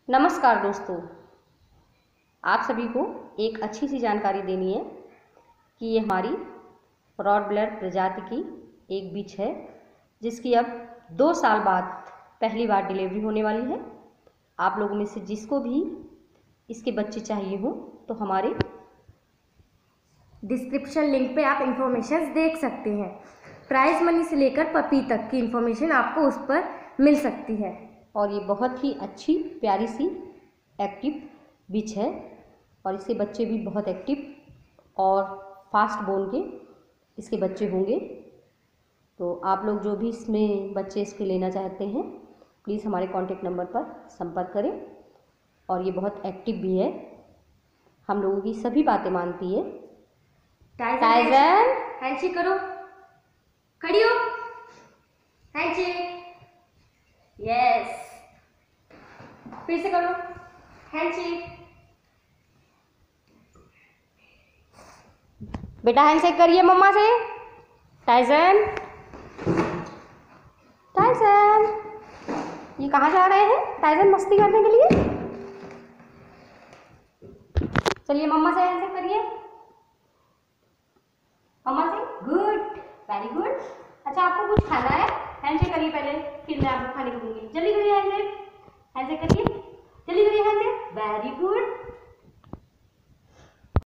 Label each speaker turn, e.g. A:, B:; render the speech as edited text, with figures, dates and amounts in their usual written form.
A: नमस्कार दोस्तों, आप सभी को एक अच्छी सी जानकारी देनी है कि ये हमारी रॉटवैलर प्रजाति की एक बिच है जिसकी अब 2 साल बाद पहली बार डिलीवरी होने वाली है। आप लोगों में से जिसको भी इसके बच्चे चाहिए हो तो हमारे
B: डिस्क्रिप्शन लिंक पे आप इंफॉर्मेशन देख सकते हैं। प्राइस मनी से लेकर पपी तक की इंफॉर्मेशन आपको उस पर मिल सकती है।
A: और ये बहुत ही अच्छी प्यारी सी एक्टिव बिच है और इसके बच्चे भी बहुत एक्टिव और फास्ट बोन के इसके बच्चे होंगे। तो आप लोग जो भी इसमें बच्चे इसके लेना चाहते हैं प्लीज़ हमारे कॉन्टेक्ट नंबर पर संपर्क करें। और ये बहुत एक्टिव भी है, हम लोगों की सभी बातें मानती है। टाइजन
B: हैंडशेक करो, खड़ी हो, हैंडशेक, यस, फिर से करो हैंडशेक।
A: बेटा हैंडशेक करिए मम्मा से। टाइजन टाइजन ये कहाँ जा रहे हैं? टाइजन मस्ती करने के लिए। चलिए मम्मा से हैंडशेक करिए। मम्मा से गुड, वेरी गुड। अच्छा आपको कुछ खाना है? हैंडशेक करिए पहले, फिर मैं आपको खाने को दूंगी। जल्दी करिए हैंडशेक, हैंडशेक करिए, जल्दी करिए हैंडशेक, वेरी गुड।